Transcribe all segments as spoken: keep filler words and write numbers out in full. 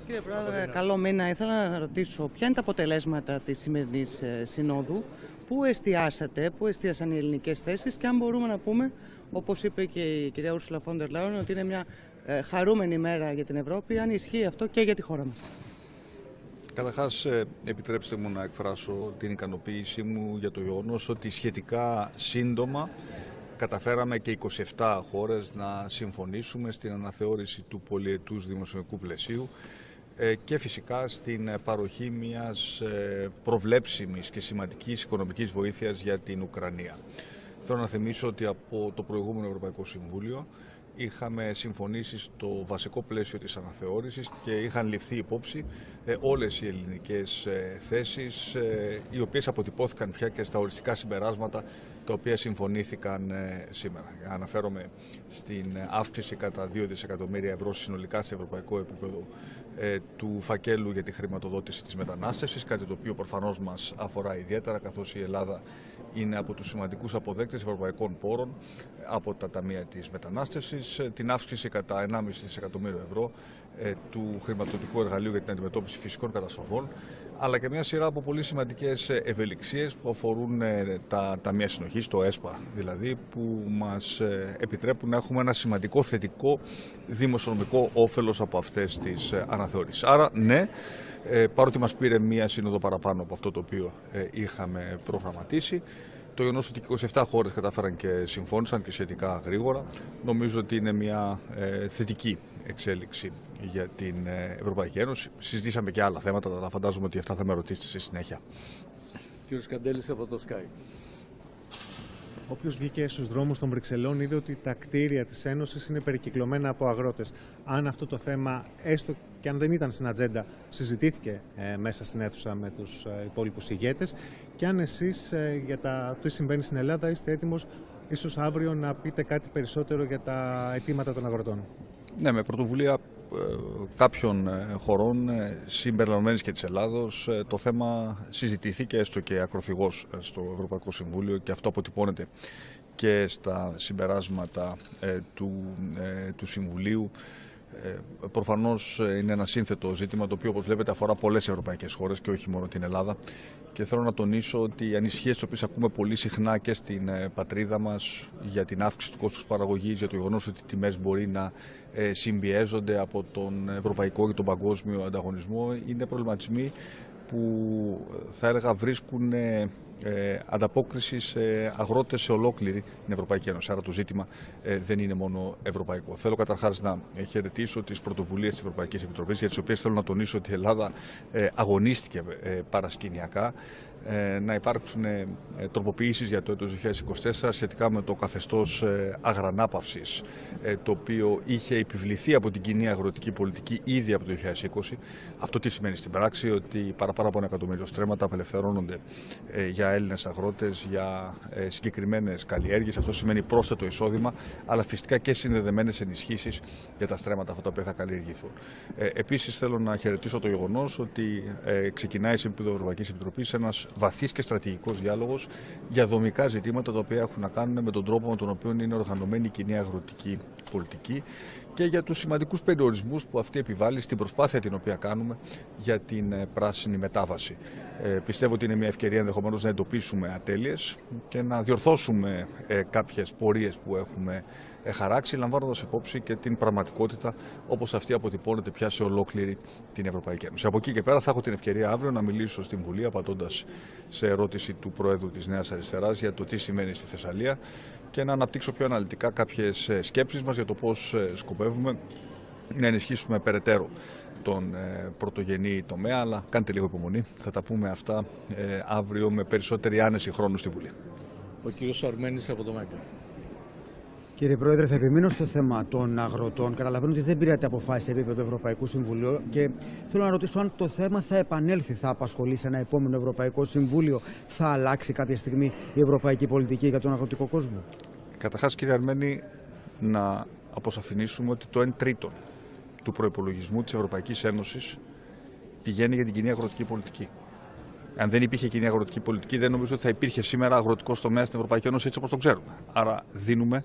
Κύριε Πρόεδρε, καλό μήνα. Ήθελα να ρωτήσω ποια είναι τα αποτελέσματα της σημερινής συνόδου, πού εστιάσατε, πού εστίασαν οι ελληνικές θέσεις και αν μπορούμε να πούμε, όπως είπε και η κυρία Ούρσουλα φον ντερ Λάιεν, ότι είναι μια χαρούμενη μέρα για την Ευρώπη, αν ισχύει αυτό και για τη χώρα μας. Καταρχάς, επιτρέψτε μου να εκφράσω την ικανοποίησή μου για το γεγονός ότι σχετικά σύντομα καταφέραμε και είκοσι επτά χώρες να συμφωνήσουμε στην αναθεώρηση του πολυετούς δημοσιονομικού πλαισίου και φυσικά στην παροχή μιας προβλέψιμης και σημαντικής οικονομικής βοήθειας για την Ουκρανία. Θέλω να θυμίσω ότι από το προηγούμενο Ευρωπαϊκό Συμβούλιο είχαμε συμφωνήσει στο βασικό πλαίσιο της αναθεώρησης και είχαν ληφθεί υπόψη όλες οι ελληνικές θέσεις, οι οποίες αποτυπώθηκαν πια και στα οριστικά συμπεράσματα τα οποία συμφωνήθηκαν σήμερα. Αναφέρομαι στην αύξηση κατά δύο δισεκατομμύρια ευρώ συνολικά σε ευρωπαϊκό επίπεδο του φακέλου για τη χρηματοδότηση της μετανάστευσης, κάτι το οποίο προφανώς μας αφορά ιδιαίτερα, καθώς η Ελλάδα είναι από τους σημαντικούς αποδέκτες ευρωπαϊκών πόρων από τα ταμεία της μετανάστευσης, την αύξηση κατά ενάμιση δισεκατομμύριο ευρώ του χρηματοδοτικού εργαλείου για την αντιμετώπιση φυσικών καταστροφών, αλλά και μια σειρά από πολύ σημαντικές ευελιξίες που αφορούν τα ταμεία συνοχής, το ΕΣΠΑ δηλαδή, που μας επιτρέπουν να έχουμε ένα σημαντικό θετικό δημοσιονομικό όφελος από αυτές τις αναθεωρήσεις. Άρα, ναι, παρότι μας πήρε μία σύνοδο παραπάνω από αυτό το οποίο είχαμε προγραμματίσει, το γεγονός ότι είκοσι επτά χώρες κατάφεραν και συμφώνησαν και σχετικά γρήγορα, νομίζω ότι είναι μια θετική εξέλιξη για την Ευρωπαϊκή Ένωση. Συζητήσαμε και άλλα θέματα, αλλά φαντάζομαι ότι αυτά θα με ρωτήσετε στη συνέχεια. Κύριος Καντέλης από το Sky. Όποιος βγήκε στους δρόμους των Βρυξελών είδε ότι τα κτίρια της Ένωσης είναι περικυκλωμένα από αγρότες. Αν αυτό το θέμα, έστω και αν δεν ήταν στην ατζέντα, συζητήθηκε ε, μέσα στην αίθουσα με τους ε, υπόλοιπους ηγέτες, και αν εσείς ε, για τα τι συμβαίνει στην Ελλάδα είστε έτοιμος ίσως αύριο να πείτε κάτι περισσότερο για τα αιτήματα των αγροτών. Ναι, με πρωτοβουλία κάποιων χωρών συμπεριλαμβανομένης και της Ελλάδος, το θέμα συζητήθηκε έστω και ακροθυγώς στο Ευρωπαϊκό Συμβούλιο και αυτό αποτυπώνεται και στα συμπεράσματα του, του Συμβουλίου. Προφανώς είναι ένα σύνθετο ζήτημα το οποίο, όπως βλέπετε, αφορά πολλές ευρωπαϊκές χώρες και όχι μόνο την Ελλάδα, και θέλω να τονίσω ότι οι ανησυχίες τις οποίες ακούμε πολύ συχνά και στην πατρίδα μας για την αύξηση του κόστους παραγωγής, για το γεγονός ότι οι τιμές μπορεί να συμπιέζονται από τον ευρωπαϊκό και τον παγκόσμιο ανταγωνισμό, είναι προβληματισμοί που θα έλεγα βρίσκουν ε, ανταπόκριση σε αγρότες σε ολόκληρη την Ευρωπαϊκή Ένωση. Άρα το ζήτημα ε, δεν είναι μόνο ευρωπαϊκό. Θέλω καταρχάς να χαιρετήσω τις πρωτοβουλίες της Ευρωπαϊκής Επιτροπής, για τις οποίες θέλω να τονίσω ότι η Ελλάδα ε, αγωνίστηκε ε, παρασκηνιακά, ε, να υπάρξουν ε, τροποποιήσεις για το έτος δύο χιλιάδες είκοσι τέσσερα σχετικά με το καθεστώς ε, αγρανάπαυσης, ε, το οποίο είχε επιβληθεί από την κοινή αγροτική πολιτική ήδη από το δύο χιλιάδες είκοσι. Αυτό τι σημαίνει στην πράξη? Ότι παραπάνω από ένα εκατομμύριο στρέμματα απελευθερώνονται ε, για Έλληνες αγρότες, για ε, συγκεκριμένες καλλιέργειες. Αυτό σημαίνει πρόσθετο εισόδημα, αλλά φυσικά και συνδεδεμένες ενισχύσεις για τα στρέμματα αυτά τα οποία θα καλλιεργηθούν. Ε, επίσης, θέλω να χαιρετήσω το γεγονός ότι ε, ξεκινάει σε επίπεδο Ευρωπαϊκής Επιτροπής ένας βαθύς και στρατηγικός διάλογος για δομικά ζητήματα τα οποία έχουν να κάνουν με τον τρόπο με τον οποίο είναι οργανωμένη η κοινή αγροτική πολιτική και για τους σημαντικούς περιορισμούς που αυτή επιβάλλει στην προσπάθεια την οποία κάνουμε για την πράσινη μετάβαση. Ε, πιστεύω ότι είναι μια ευκαιρία ενδεχομένως να εντοπίσουμε ατέλειες και να διορθώσουμε ε, κάποιες πορείες που έχουμε ε, χαράξει, λαμβάνοντας υπόψη και την πραγματικότητα όπως αυτή αποτυπώνεται πια σε ολόκληρη την Ευρωπαϊκή Ένωση. Από εκεί και πέρα θα έχω την ευκαιρία αύριο να μιλήσω στην Βουλή, απαντώντας σε ερώτηση του Προέδρου της Νέας Αριστεράς για το τι σημαίνει στη Θεσσαλία, και να αναπτύξω πιο αναλυτικά κάποιες σκέψεις μας για το πώς σκοπεύουμε να ενισχύσουμε περαιτέρω τον ε, πρωτογενή τομέα, αλλά κάντε λίγο υπομονή, θα τα πούμε αυτά ε, αύριο με περισσότερη άνεση χρόνου στη Βουλή. Ο κύριος Αρμένης από το ΜΕΚΑ. Κύριε Πρόεδρε, θα επιμείνω στο θέμα των αγροτών. Καταλαβαίνω ότι δεν πήρατε αποφάσεις σε επίπεδο Ευρωπαϊκού Συμβουλίου και θέλω να ρωτήσω αν το θέμα θα επανέλθει, θα απασχολεί σε ένα επόμενο Ευρωπαϊκό Συμβούλιο, θα αλλάξει κάποια στιγμή η ευρωπαϊκή πολιτική για τον αγροτικό κόσμο. Καταρχάς, κύριε Αρμένη, να αποσαφηνίσουμε ότι το εν τρίτον του προϋπολογισμού της Ευρωπαϊκής Ένωσης πηγαίνει για την κοινή αγροτική πολιτική. Αν δεν υπήρχε κοινή αγροτική πολιτική, δεν νομίζω ότι θα υπήρχε σήμερα αγροτικός τομέας στην Ευρωπαϊκή Ένωση έτσι όπως το ξέρουμε. Άρα δίνουμε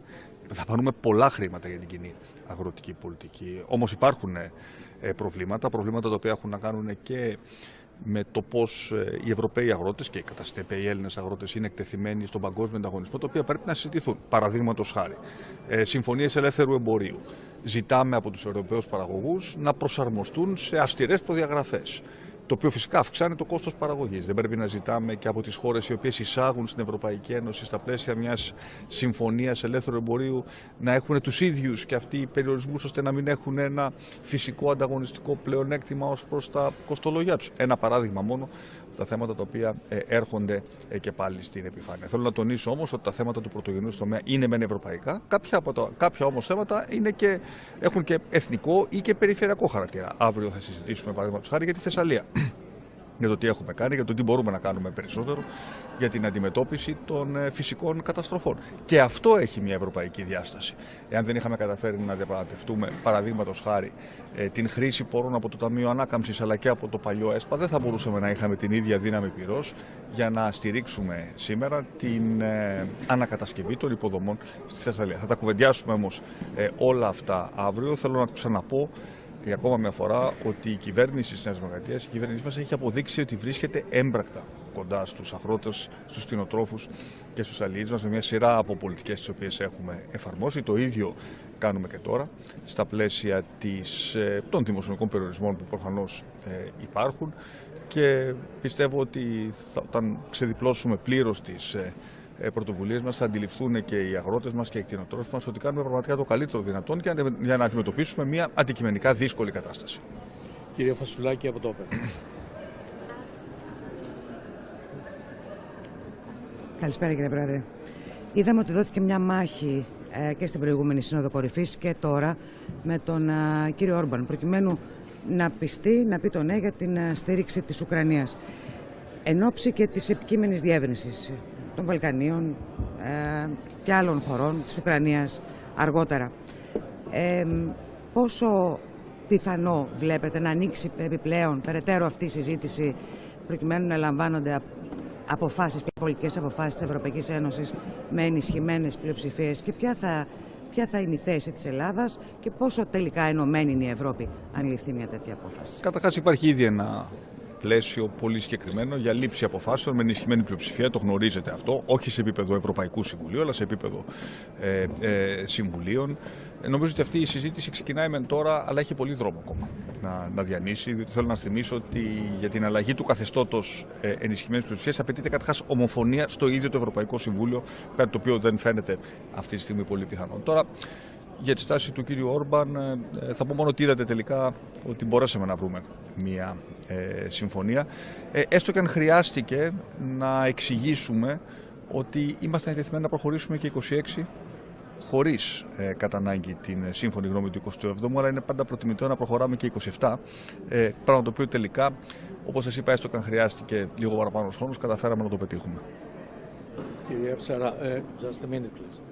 δαπανούμε πολλά χρήματα για την κοινή αγροτική πολιτική. Όμως υπάρχουν προβλήματα, προβλήματα τα οποία έχουν να κάνουν και με το πώς οι Ευρωπαίοι αγρότες και κατά συνέπεια οι Έλληνες αγρότες είναι εκτεθειμένοι στον παγκόσμιο ανταγωνισμό, τα οποία πρέπει να συζητηθούν. Παραδείγματος χάρη, συμφωνίες ελεύθερου εμπορίου. Ζητάμε από τους Ευρωπαίους παραγωγούς να προσαρμοστούν σε αυστηρές προδιαγραφές. Το οποίο φυσικά αυξάνει το κόστος παραγωγής. Δεν πρέπει να ζητάμε και από τις χώρες οι οποίες εισάγουν στην Ευρωπαϊκή Ένωση στα πλαίσια μιας συμφωνίας ελεύθερου εμπορίου να έχουν τους ίδιους και αυτοί οι περιορισμούς, ώστε να μην έχουν ένα φυσικό ανταγωνιστικό πλεονέκτημα ως προς τα κοστολογιά τους. Ένα παράδειγμα μόνο, τα θέματα τα οποία έρχονται και πάλι στην επιφάνεια. Θέλω να τονίσω όμως ότι τα θέματα του πρωτογενούς τομέα είναι μεν ευρωπαϊκά, κάποια, από τα, κάποια όμως θέματα είναι και, έχουν και εθνικό ή και περιφερειακό χαρακτήρα. Αύριο θα συζητήσουμε παραδείγματος χάρη για τη Θεσσαλία. Για το τι έχουμε κάνει, για το τι μπορούμε να κάνουμε περισσότερο για την αντιμετώπιση των φυσικών καταστροφών. Και αυτό έχει μια ευρωπαϊκή διάσταση. Εάν δεν είχαμε καταφέρει να διαπραγματευτούμε, παραδείγματος χάρη, την χρήση πόρων από το Ταμείο Ανάκαμψης αλλά και από το παλιό ΕΣΠΑ, δεν θα μπορούσαμε να είχαμε την ίδια δύναμη πυρός για να στηρίξουμε σήμερα την ανακατασκευή των υποδομών στη Θεσσαλία. Θα τα κουβεντιάσουμε όμως όλα αυτά αύριο. Θέλω να ξαναπώ για ακόμα μια φορά ότι η κυβέρνηση της Νέας Δημοκρατίας, η κυβέρνηση μας έχει αποδείξει ότι βρίσκεται έμπρακτα κοντά στους αγρότες, στους κτηνοτρόφους και στους αλληλείς μας με μια σειρά από πολιτικές τις οποίες έχουμε εφαρμόσει. Το ίδιο κάνουμε και τώρα στα πλαίσια της, των δημοσιονομικών περιορισμών που προφανώς ε, υπάρχουν και πιστεύω ότι θα, όταν ξεδιπλώσουμε πλήρως τις ε, πρωτοβουλίες μας θα αντιληφθούν και οι αγρότες μας και οι κτηνοτρόφοι μας ότι κάνουμε πραγματικά το καλύτερο δυνατόν για να αντιμετωπίσουμε μια αντικειμενικά δύσκολη κατάσταση. Κύριε Φασουλάκη από το ΟΠΕ. Καλησπέρα κύριε Πρόεδρε. Είδαμε ότι δόθηκε μια μάχη ε, και στην προηγούμενη Σύνοδο Κορυφής και τώρα με τον ε, κύριο Όρμπαν προκειμένου να πιστεί, να πει το ναι για την ε, στήριξη της Ουκρανίας εν ώψη και της επικείμενης διεύρυνσης των Βαλκανίων ε, και άλλων χωρών της Ουκρανίας αργότερα. Ε, πόσο πιθανό βλέπετε να ανοίξει επιπλέον περαιτέρω αυτή η συζήτηση προκειμένου να λαμβάνονται αποφάσεις, πολιτικές αποφάσεις της Ευρωπαϊκής Ένωσης με ενισχυμένες πλειοψηφίες και ποια θα, ποια θα είναι η θέση της Ελλάδας και πόσο τελικά ενωμένη είναι η Ευρώπη αν ληφθεί μια τέτοια απόφαση? Καταρχάς υπάρχει ήδη ένα πλαίσιο πολύ συγκεκριμένο για λήψη αποφάσεων με ενισχυμένη πλειοψηφία, το γνωρίζετε αυτό, όχι σε επίπεδο Ευρωπαϊκού Συμβουλίου, αλλά σε επίπεδο ε, ε, συμβουλίων. Ε, νομίζω ότι αυτή η συζήτηση ξεκινάει μεν τώρα, αλλά έχει πολύ δρόμο ακόμα να, να διανύσει. Διότι θέλω να θυμίσω ότι για την αλλαγή του καθεστώτος ε, ενισχυμένης πλειοψηφίας απαιτείται καταρχάς ομοφωνία στο ίδιο το Ευρωπαϊκό Συμβούλιο, κάτι το οποίο δεν φαίνεται αυτή τη στιγμή πολύ πιθανό. Τώρα, για τη στάση του κύριου Όρμπαν θα πω μόνο ότι είδατε τελικά ότι μπορέσαμε να βρούμε μια ε, συμφωνία, ε, έστω και αν χρειάστηκε να εξηγήσουμε ότι είμαστε διατεθειμένοι να προχωρήσουμε και είκοσι έξι χωρίς ε, κατά ανάγκη την σύμφωνη γνώμη του εικοστού εβδόμου, αλλά είναι πάντα προτιμητό να προχωράμε και είκοσι επτά, ε, πράγμα το οποίο τελικά, όπως σας είπα, έστω και αν χρειάστηκε λίγο παραπάνω χρόνος, καταφέραμε να το πετύχουμε. Κυρία Ψαρά, uh, just a minute, please.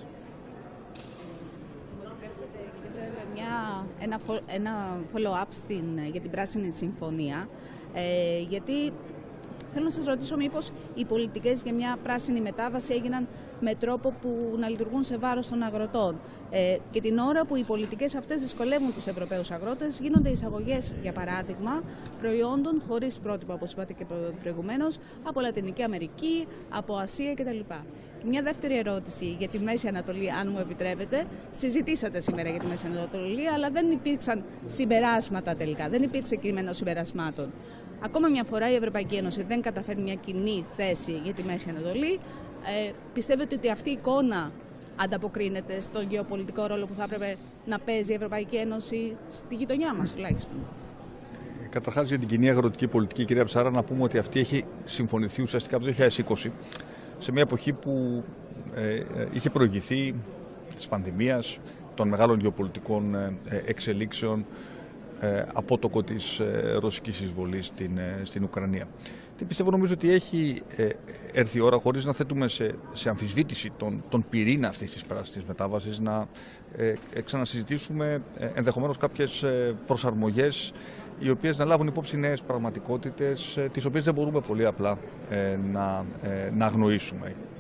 Μια, ένα, ένα follow-up στην, για την Πράσινη Συμφωνία, ε, γιατί θέλω να σας ρωτήσω μήπως οι πολιτικές για μια πράσινη μετάβαση έγιναν με τρόπο που να λειτουργούν σε βάρος των αγροτών. Ε, και την ώρα που οι πολιτικές αυτές δυσκολεύουν τους Ευρωπαίους αγρότες, γίνονται εισαγωγές, για παράδειγμα, προϊόντων χωρίς πρότυπα, όπως είπατε και προηγουμένως, από Λατινική Αμερική, από Ασία κτλ. Και μια δεύτερη ερώτηση για τη Μέση Ανατολή, αν μου επιτρέπετε. Συζητήσατε σήμερα για τη Μέση Ανατολή, αλλά δεν υπήρξαν συμπεράσματα τελικά, δεν υπήρξε κείμενο συμπερασμάτων. Ακόμα μια φορά η Ευρωπαϊκή Ένωση δεν καταφέρνει μια κοινή θέση για τη Μέση Ανατολή. Ε, πιστεύετε ότι αυτή η εικόνα ανταποκρίνεται στον γεωπολιτικό ρόλο που θα έπρεπε να παίζει η Ευρωπαϊκή Ένωση στη γειτονιά μας τουλάχιστον? Καταρχάς για την κοινή αγροτική πολιτική, κυρία Ψάρα, να πούμε ότι αυτή έχει συμφωνηθεί ουσιαστικά από το δύο χιλιάδες είκοσι, σε μια εποχή που ε, είχε προηγηθεί της πανδημίας, των μεγάλων γεωπολιτικών ε, εξελίξεων, ε, απότοκο της ε, ρωσικής εισβολής στην, ε, στην Ουκρανία. Και πιστεύω νομίζω ότι έχει ε, έρθει η ώρα, χωρίς να θέτουμε σε, σε αμφισβήτηση τον, τον πυρήνα αυτής της πράσινης μετάβασης, να ε, ξανασυζητήσουμε ε, ενδεχομένως κάποιες ε, προσαρμογές οι οποίες να λάβουν υπόψη νέες πραγματικότητες, τις οποίες δεν μπορούμε πολύ απλά ε, να, ε, να αγνοήσουμε.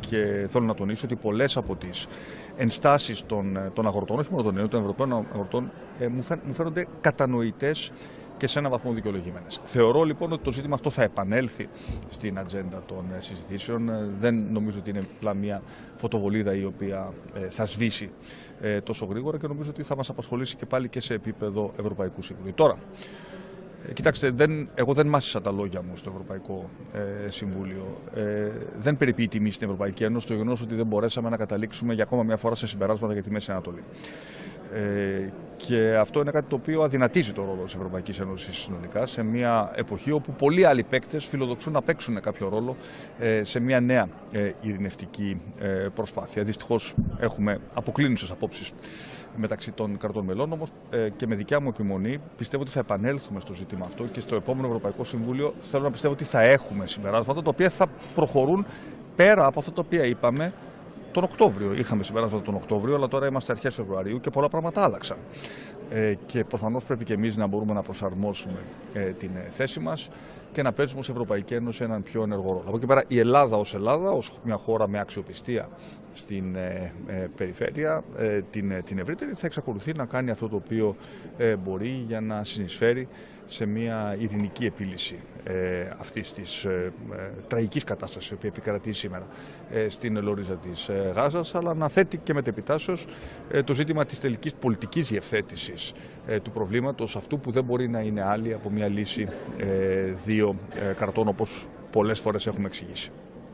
και θέλω να τονίσω ότι πολλές από τις ενστάσεις των, των αγροτών, όχι μόνο των νέων, των Ευρωπαίων αγροτών, μου φαίνονται κατανοητές και σε έναν βαθμό δικαιολογημένες. Θεωρώ λοιπόν ότι το ζήτημα αυτό θα επανέλθει στην ατζέντα των συζητήσεων. Δεν νομίζω ότι είναι απλά μια φωτοβολίδα η οποία θα σβήσει τόσο γρήγορα και νομίζω ότι θα μας απασχολήσει και πάλι και σε επίπεδο Ευρωπαϊκού Συμβουλίου. Τώρα, κοιτάξτε, δεν, εγώ δεν μάσησα τα λόγια μου στο Ευρωπαϊκό ε, Συμβούλιο. Ε, δεν περιποιεί τιμή στην Ευρωπαϊκή Ένωση το γεγονός ότι δεν μπορέσαμε να καταλήξουμε για ακόμα μια φορά σε συμπεράσματα για τη Μέση Ανατολή. Ε, και αυτό είναι κάτι το οποίο αδυνατίζει το ρόλο της Ευρωπαϊκής Ένωσης συνολικά σε μια εποχή όπου πολλοί άλλοι παίκτες φιλοδοξούν να παίξουν κάποιο ρόλο ε, σε μια νέα ε, ειρηνευτική ε, προσπάθεια. Δυστυχώς έχουμε αποκλίνουσες απόψεις μεταξύ των κρατών μελών, όμως ε, και με δικιά μου επιμονή πιστεύω ότι θα επανέλθουμε στο ζήτημα αυτό και στο επόμενο Ευρωπαϊκό Συμβούλιο θέλω να πιστεύω ότι θα έχουμε συμπεράσματα τα οποία θα προχωρούν πέρα από αυτά τα οποία είπαμε τον Οκτώβριο. Είχαμε συμπεράσματα τον Οκτώβριο, αλλά τώρα είμαστε αρχές Φεβρουαρίου και πολλά πράγματα άλλαξαν. Ε, και προφανώς πρέπει και εμείς να μπορούμε να προσαρμόσουμε ε, την ε, θέση μας και να παίζουμε ως Ευρωπαϊκή Ένωση έναν πιο ενεργό ρόλο. Από εκεί πέρα η Ελλάδα ως Ελλάδα, ως μια χώρα με αξιοπιστία στην ε, ε, περιφέρεια, ε, την, ε, την ευρύτερη, θα εξακολουθεί να κάνει αυτό το οποίο ε, μπορεί για να συνεισφέρει σε μια ειρηνική επίλυση ε, αυτής της ε, ε, τραγικής κατάστασης που επικρατεί σήμερα ε, στην λωρίζα της ε, Γάζας, αλλά να θέτει και μετεπιτάσεως ε, το ζήτημα της τελικής πολιτικής διευθέτησης ε, του προβλήματος αυτού που δεν μπορεί να είναι άλλη από μια λύση ε, δύο ε, κρατών όπως πολλές φορές έχουμε εξηγήσει.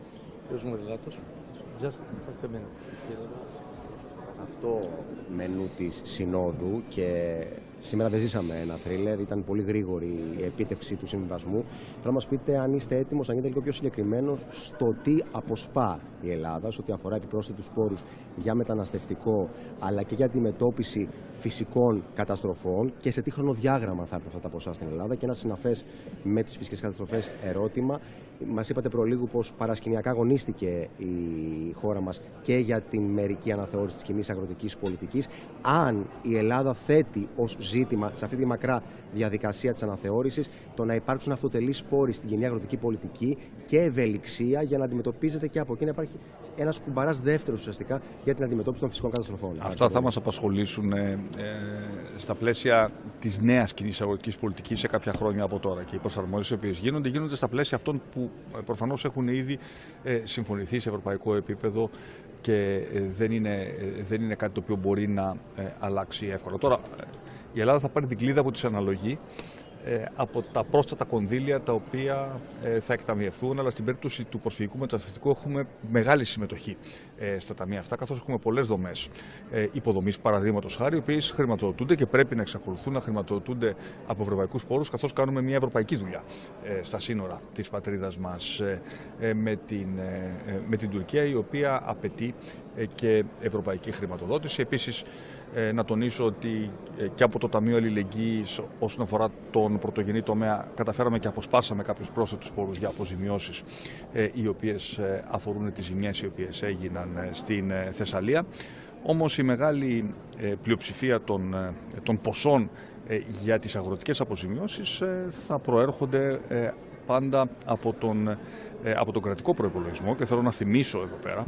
Αυτό μενού της Συνόδου και σήμερα δεν ζήσαμε ένα θρίλερ, ήταν πολύ γρήγορη η επίτευξη του συμβιβασμού. Θέλω να μας πείτε αν είστε έτοιμος, αν γίνετε λίγο πιο συγκεκριμένος στο τι αποσπά η Ελλάδα, σε ό,τι αφορά επιπρόσθετους πόρους για μεταναστευτικό, αλλά και για αντιμετώπιση φυσικών καταστροφών και σε τι χρονοδιάγραμμα θα έρθουν αυτά τα ποσά στην Ελλάδα. Και ένα συναφές με τις φυσικές καταστροφές ερώτημα. Μας είπατε προλίγου πως παρασκηνιακά αγωνίστηκε η χώρα μας και για την μερική αναθεώρηση της κοινής αγροτικής πολιτικής. Αν η Ελλάδα θέτει ως ζήτημα σε αυτή τη μακρά διαδικασία της αναθεώρησης το να υπάρξουν αυτοτελείς πόροι στην κοινή αγροτική πολιτική και ευελιξία για να αντιμετωπίζεται και από εκεί να υπάρχει ένας κουμπαράς δεύτερος ουσιαστικά για την αντιμετώπιση των φυσικών καταστροφών. Αυτά θα μας απασχολήσουν ε, ε, στα πλαίσια της νέας κοινής αγροτικής πολιτικής σε κάποια χρόνια από τώρα. Και οι προσαρμόσεις οι οποίες γίνονται, γίνονται στα πλαίσια αυτών που ε, προφανώς έχουν ήδη ε, συμφωνηθεί σε ευρωπαϊκό επίπεδο και ε, δεν, είναι, ε, δεν είναι κάτι το οποίο μπορεί να ε, αλλάξει εύκολα. Τώρα, ε, η Ελλάδα θα πάρει την κλίδα που της αναλογεί ε, από τα πρόσθετα κονδύλια τα οποία ε, θα εκταμιευθούν, αλλά στην περίπτωση του προσφυγικού μεταναστευτικού έχουμε μεγάλη συμμετοχή ε, στα ταμεία αυτά, καθώς έχουμε πολλές δομές ε, υποδομής, παραδείγματος χάρη, οι οποίες χρηματοδοτούνται και πρέπει να εξακολουθούν να χρηματοδοτούνται από ευρωπαϊκούς πόρους, καθώς κάνουμε μια ευρωπαϊκή δουλειά ε, στα σύνορα της πατρίδας μας ε, ε, με, την, ε, με την Τουρκία, η οποία απαιτεί ε, και ευρωπαϊκή χρηματοδότηση. Επίσης, Ε, να τονίσω ότι ε, και από το Ταμείο Αλληλεγγύης όσον αφορά τον πρωτογενή τομέα καταφέραμε και αποσπάσαμε κάποιους πρόσθετους πόρους για αποζημιώσεις ε, οι οποίες ε, αφορούν τις ζημιές οι οποίες έγιναν ε, στην ε, Θεσσαλία. Όμως η μεγάλη ε, πλειοψηφία των, ε, των ποσών ε, για τις αγροτικές αποζημιώσεις ε, θα προέρχονται ε, πάντα από τον, ε, από τον κρατικό προϋπολογισμό και θέλω να θυμίσω εδώ πέρα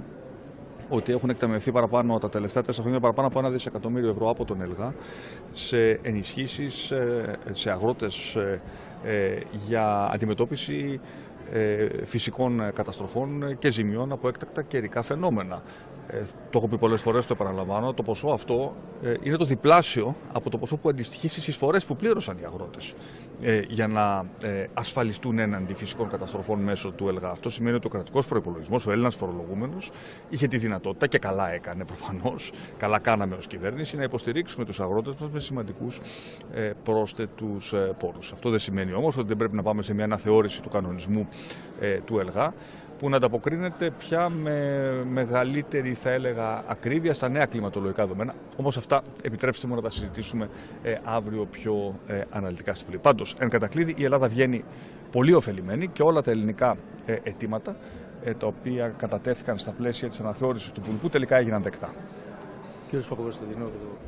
ότι έχουν εκταμιευθεί παραπάνω τα τελευταία τέσσερα χρόνια παραπάνω από ένα δισεκατομμύριο ευρώ από τον ΕΛΓΑ σε ενισχύσεις σε αγρότες για αντιμετώπιση φυσικών καταστροφών και ζημιών από έκτακτα καιρικά φαινόμενα. Ε, το έχω πει πολλές φορές, το επαναλαμβάνω, το ποσό αυτό ε, είναι το διπλάσιο από το ποσό που αντιστοιχεί στις εισφορές που πλήρωσαν οι αγρότες ε, για να ε, ασφαλιστούν έναντι φυσικών καταστροφών μέσω του ΕΛΓΑ. Αυτό σημαίνει ότι ο κρατικός προϋπολογισμός, ο Έλληνας φορολογούμενος, είχε τη δυνατότητα και καλά έκανε προφανώς, καλά κάναμε ως κυβέρνηση, να υποστηρίξουμε τους αγρότες μας με σημαντικούς ε, πρόσθετους ε, πόρους. Αυτό δεν σημαίνει όμως ότι δεν πρέπει να πάμε σε μια αναθεώρηση του κανονισμού ε, του ΕΛΓΑ, που να ανταποκρίνεται πια με μεγαλύτερη, θα έλεγα, ακρίβεια στα νέα κλιματολογικά δεδομένα. Όμως αυτά επιτρέψτε μου να τα συζητήσουμε ε, αύριο πιο ε, αναλυτικά στη Βουλή. Πάντως, εν κατακλείδη, η Ελλάδα βγαίνει πολύ ωφελημένη και όλα τα ελληνικά ε, αιτήματα ε, τα οποία κατατέθηκαν στα πλαίσια της αναθεώρησης του Υπουργικού τελικά έγιναν δεκτά. Κύριος Παπακοσταντινόπουλου,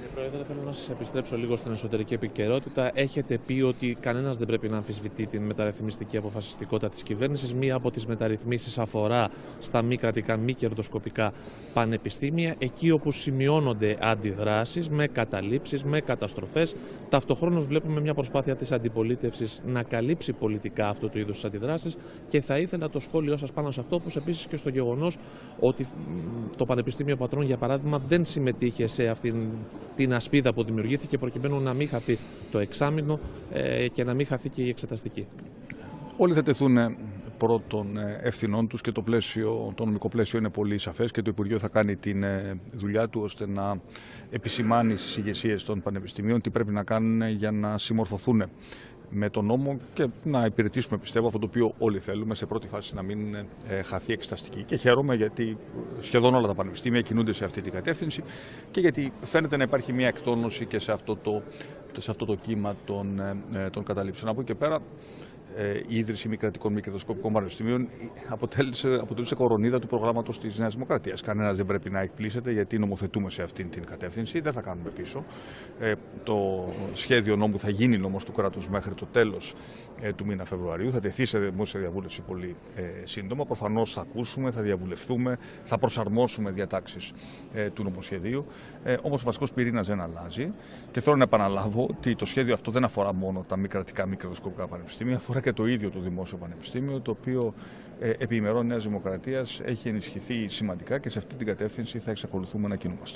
Πρόεδρε, θέλω να σας επιστρέψω λίγο στην εσωτερική επικαιρότητα. Έχετε πει ότι κανένας δεν πρέπει να αμφισβητεί την μεταρρυθμιστική αποφασιστικότητα της κυβέρνησης. Μία από τις μεταρρυθμίσεις αφορά στα μη κρατικά, μη κερδοσκοπικά πανεπιστήμια, εκεί όπου σημειώνονται αντιδράσεις με καταλήψεις, με καταστροφές. Ταυτοχρόνως βλέπουμε μια προσπάθεια της αντιπολίτευσης να καλύψει πολιτικά αυτού του είδους τις αντιδράσεις και θα ήθελα το σχόλιο σας πάνω σε αυτό, όπως επίσης και στο γεγονός ότι το Πανεπιστήμιο Πατρών, για παράδειγμα, δεν συμμετείχε σε αυτήν την ασπίδα που δημιουργήθηκε προκειμένου να μην χαθεί το εξάμηνο ε, και να μην χαθεί και η εξεταστική. Όλοι θα τεθούν πρώτων ευθυνών τους και το, πλαίσιο, το νομικό πλαίσιο είναι πολύ σαφές και το Υπουργείο θα κάνει τη δουλειά του ώστε να επισημάνει στις ηγεσίες των πανεπιστημίων τι πρέπει να κάνουν για να συμμορφωθούν με τον νόμο και να υπηρετήσουμε, πιστεύω, αυτό το οποίο όλοι θέλουμε, σε πρώτη φάση να μην ε, χαθεί εξεταστική. Και χαίρομαι γιατί σχεδόν όλα τα πανεπιστήμια κινούνται σε αυτή την κατεύθυνση και γιατί φαίνεται να υπάρχει μια εκτόνωση και σε αυτό το, σε αυτό το κύμα των, ε, των καταλήψεων. Από εκεί και πέρα, η ίδρυση μη κρατικών μη κερδοσκοπικών πανεπιστημίων αποτελούσε κορονίδα του προγράμματος της Νέας Δημοκρατίας. Κανένας δεν πρέπει να εκπλήσεται γιατί νομοθετούμε σε αυτήν την κατεύθυνση. Δεν θα κάνουμε πίσω. Ε, το σχέδιο νόμου θα γίνει νόμος του κράτους μέχρι το τέλος ε, του μήνα Φεβρουαρίου. Θα τεθεί σε δημόσια διαβούλευση πολύ ε, σύντομα. Προφανώς θα ακούσουμε, θα διαβουλευτούμε, θα προσαρμόσουμε διατάξεις ε, του νομοσχεδίου. Ε, όμως ο βασικός πυρήνας δεν αλλάζει. Και θέλω να επαναλάβω ότι το σχέδιο αυτό δεν αφορά μόνο τα μη κρατικά μη κερδοσκοπικά πανεπιστήμια, αφορά και το ίδιο το Δημόσιο Πανεπιστήμιο, το οποίο ε, επί ημερών Νέας Δημοκρατίας έχει ενισχυθεί σημαντικά και σε αυτή την κατεύθυνση θα εξακολουθούμε να κινούμαστε.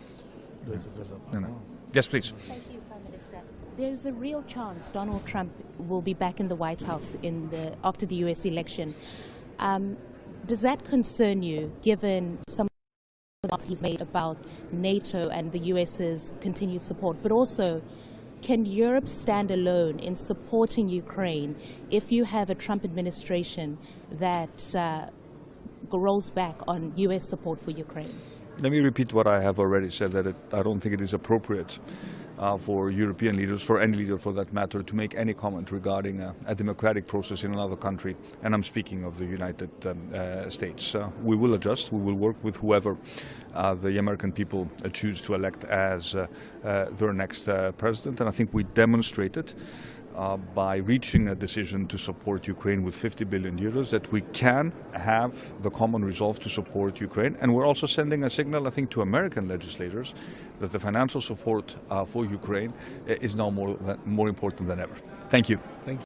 Ναι, ναι. Yes, please. There's a real chance Donald Trump will be back in the White House in the, after the U S election. Um, does that concern you, given some of the he's made about NATO and the US's continued support, but also can Europe stand alone in supporting Ukraine if you have a Trump administration that uh, rolls back on U S support for Ukraine? Let me repeat what I have already said, that it, I don't think it is appropriate uh, for European leaders, for any leader for that matter, to make any comment regarding a, a democratic process in another country, and I'm speaking of the United um, uh, States. Uh, we will adjust, we will work with whoever uh, the American people uh, choose to elect as uh, uh, their next uh, president, and I think we demonstrated Uh, by reaching a decision to support Ukraine with fifty billion euros that we can have the common resolve to support Ukraine. And we're also sending a signal, I think, to American legislators that the financial support uh, for Ukraine uh, is now more, than, more important than ever. Thank you. Thank you.